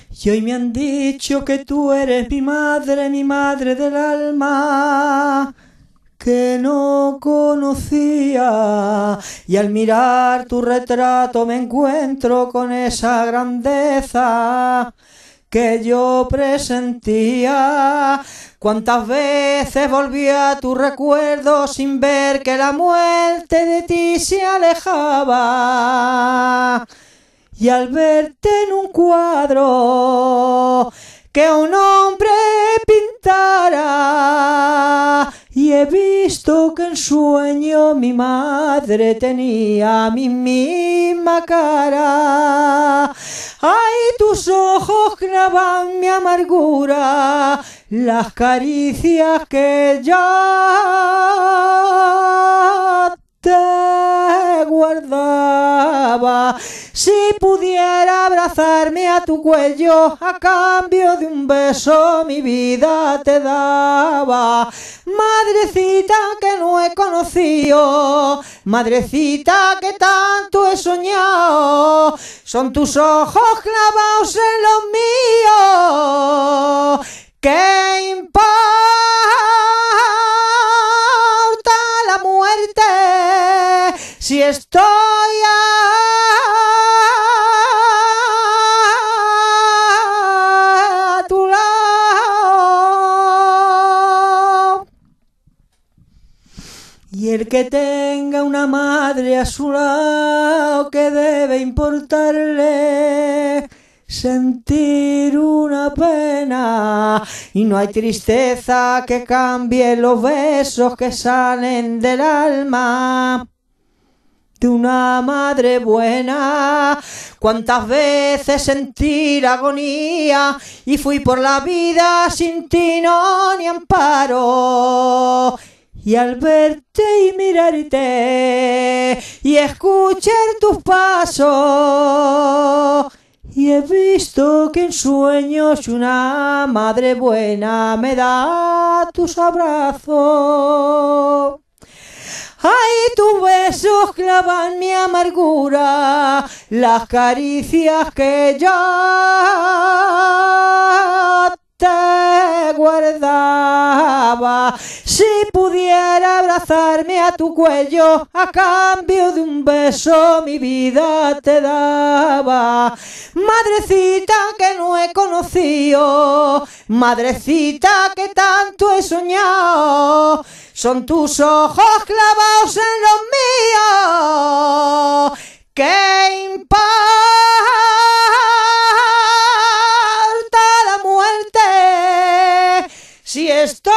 Y hoy me han dicho que tú eres mi madre del alma, que no conocía, y al mirar tu retrato me encuentro con esa grandeza que yo presentía. Cuántas veces volví a tu recuerdo sin ver que la muerte de ti se alejaba, y al verte en un cuadro que un hombre pintara, y he visto que en sueño mi madre tenía mi misma cara. Ay, tus ojos clavan mi amargura, las caricias que ya te guardaba. Si pudiera abrazarme a tu cuello, a cambio de un beso mi vida te daba. Madrecita que no he conocido, madrecita que tanto he soñado, son tus ojos clavados en los míos. ¿Qué importa la muerte si estoy a tu lado? Y el que tenga una madre a su lado, ¿qué debe importarle? Sentir una pena, y no hay tristeza que cambie los besos que salen del alma de una madre buena. Cuántas veces sentí la agonía y fui por la vida sin tino ni amparo, y al verte y mirarte y escuchar tus pasos, y he visto que en sueños una madre buena me da tus abrazos. Ay, tus besos clavan mi amargura, las caricias que ya te guardaba. Si pudiera abrazarme a tu cuello, a cambio de un beso mi vida te daba. Madrecita que no he conocido, madrecita que tanto he soñado, son tus ojos clavados en los míos. ¿Qué importa la muerte si estoy